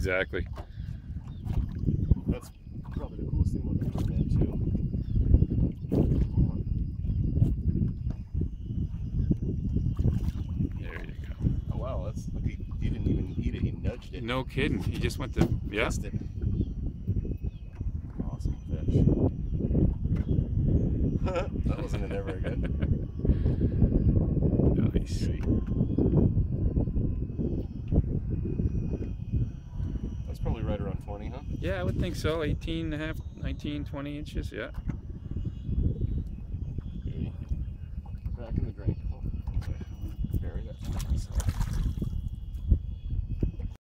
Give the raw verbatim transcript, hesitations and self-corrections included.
exactly. That's probably the coolest thing about the permit too. There you go. Oh wow, that's look. He, he didn't even eat it. He nudged it. No kidding. He just went to yeah. Kissed it. Awesome fish. That wasn't an ever again. Nice. That's probably right around twenty, huh? Yeah, I would think so. eighteen and a half, nineteen, twenty inches, yeah. Back in the drink.